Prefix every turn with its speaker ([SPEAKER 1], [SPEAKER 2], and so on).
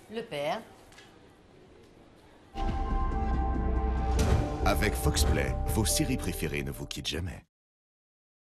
[SPEAKER 1] Le père.
[SPEAKER 2] Avec Fox Play, vos séries préférées ne vous quittent jamais.